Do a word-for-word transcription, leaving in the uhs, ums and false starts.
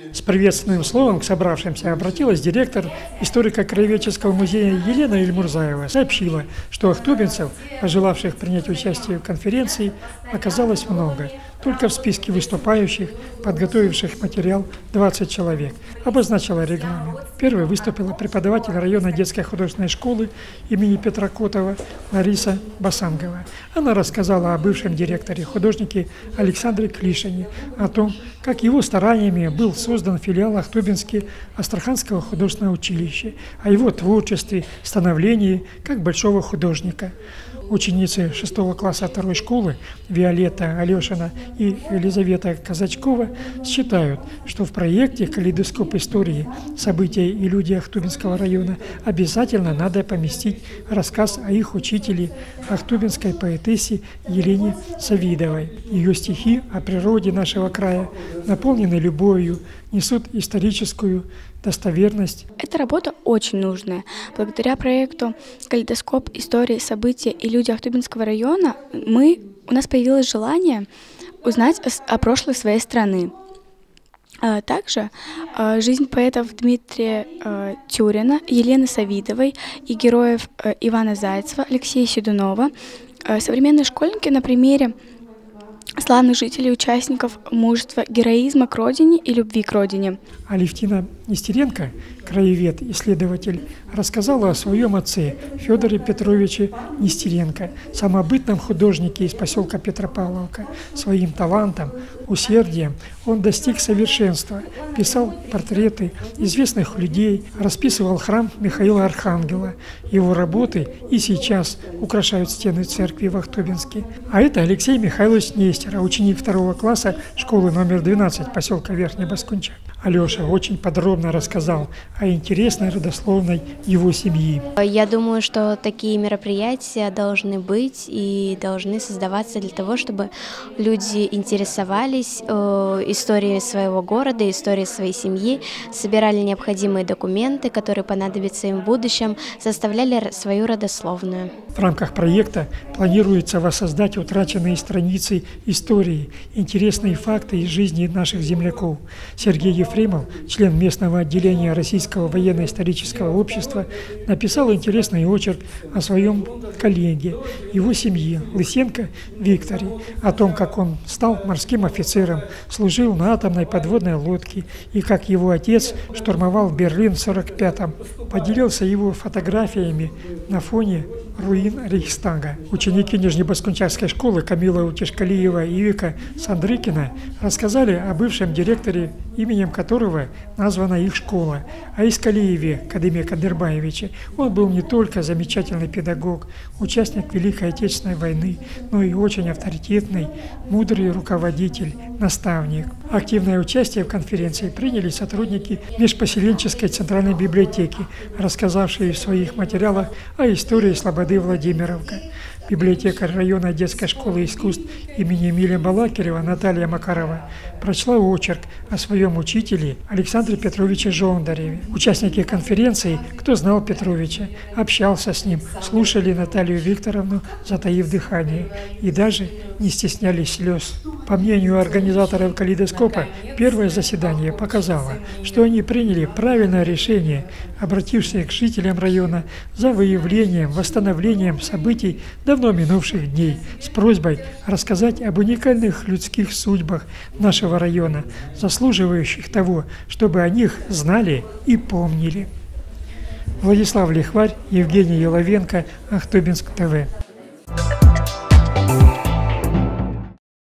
С приветственным словом к собравшимся обратилась директор историко-краеведческого музея Елена Ильмурзаева. Сообщила, что ахтубинцев, пожелавших принять участие в конференции, оказалось много. Только в списке выступающих, подготовивших материал, двадцать человек. Обозначила регламент. Первой выступила преподаватель районной детской художественной школы имени Петра Котова Лариса Басангова. Она рассказала о бывшем директоре, художнике Александре Клишине, о том, как его стараниями был создан филиал Ахтубинске-Астраханского художественного училища, о его творчестве, становлении как большого художника. Ученицы шестого класса второй школы Виолетта Алешина и Елизавета Казачкова считают, что в проекте «Калейдоскоп истории. События и люди Ахтубинского района» обязательно надо поместить рассказ о их учителе, ахтубинской поэтессе Елене Савидовой. Ее стихи о природе нашего края наполнены любовью, несут историческую достоверность. Эта работа очень нужная. Благодаря проекту «Калейдоскоп истории, события и люди Ахтубинского района» мы, у нас появилось желание узнать о, о прошлой своей страны. А также а, жизнь поэтов Дмитрия а, Тюрина, Елены Савидовой и героев а, Ивана Зайцева, Алексея Седунова. А, современные школьники на примере славных жителей, участников мужества, героизма к родине и любви к родине. Алевтина Нестеренко, краевед, исследователь, рассказала о своем отце Федоре Петровиче Нестеренко, самобытном художнике из поселка Петропавловка. Своим талантом, усердием он достиг совершенства, писал портреты известных людей, расписывал храм Михаила Архангела. Его работы и сейчас украшают стены церкви в Ахтубинске. А это Алексей Михайлович Нестер, ученик второго класса школы номер двенадцать поселка Верхний Баскунчак. Алеша очень подробно рассказал о интересной родословной его семьи. Я думаю, что такие мероприятия должны быть и должны создаваться для того, чтобы люди интересовались э, историей своего города, историей своей семьи, собирали необходимые документы, которые понадобятся им в будущем, составляли свою родословную. В рамках проекта планируется воссоздать утраченные страницы истории, интересные факты из жизни наших земляков. Сергей Ефремов, член местного отделения Российского военно-исторического общества, написал интересный очерк о своем коллеге, его семье, Лысенко Викторе, о том, как он стал морским офицером, служил на атомной подводной лодке и как его отец штурмовал Берлин в сорок пятом. Поделился его фотографиями на фоне руин Рейхстага. Ученики Нижнебаскунчакской школы Камила Утешкалиева и Вика Сандрыкина рассказали о бывшем директоре, именем которого названа их школа, о Искалиеве Кадыме Кадырбаевиче. Он был не только замечательный педагог, участник Великой Отечественной войны, но и очень авторитетный, мудрый руководитель, наставник. Активное участие в конференции приняли сотрудники Межпоселенческой центральной библиотеки, рассказавшие в своих материалах о истории Слободы Владимировка. Библиотекарь районной детской школы искусств имени Эмиля Балакирева Наталья Макарова прочла очерк о своем учителе Александре Петровиче Жондареве. Участники конференции, кто знал Петровича, общался с ним, слушали Наталью Викторовну, затаив дыхание, и даже не стеснялись слез. По мнению организаторов «Калейдоскопа», первое заседание показало, что они приняли правильное решение, обратившись к жителям района за выявлением, восстановлением событий давно минувших дней, с просьбой рассказать об уникальных людских судьбах нашего района, заслуживающих того, чтобы о них знали и помнили. Владислав Лихварь, Евгений Еловенко, Ахтубинск ТВ.